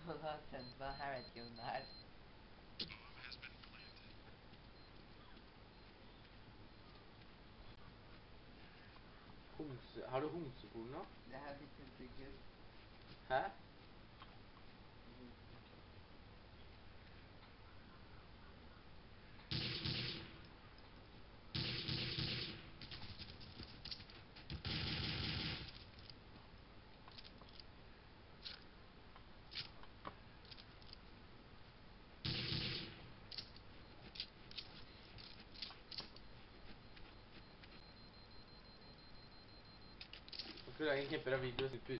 Förlåten, vad har du Gunnar? Har du homseporno? Det här vet inte Gud. Hæ? Skulle jeg klippe av videoen